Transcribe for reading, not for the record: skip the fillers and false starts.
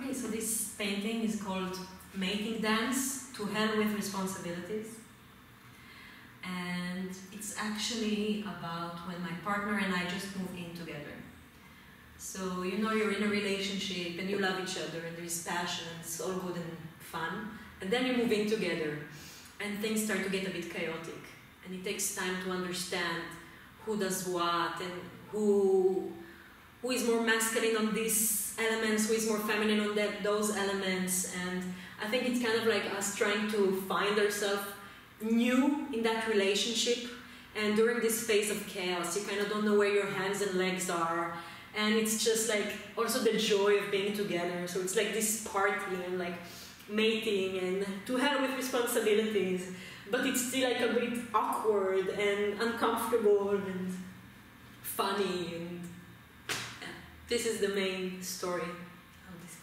Okay, so this painting is called Mating Dance, To Hell with Responsibilities. And it's actually about when my partner and I just moved in together. So, you know, you're in a relationship and you love each other and there's passion and it's all good and fun. And then you move in together and things start to get a bit chaotic. And it takes time to understand who does what and who is more masculine on these elements, who is more feminine on those elements. And I think it's kind of like us trying to find ourselves new in that relationship. And during this phase of chaos, you kind of don't know where your hands and legs are. And it's just like also the joy of being together. So it's like this party and like mating and to hell with responsibilities. But it's still like a bit awkward and uncomfortable and funny. And this is the main story of this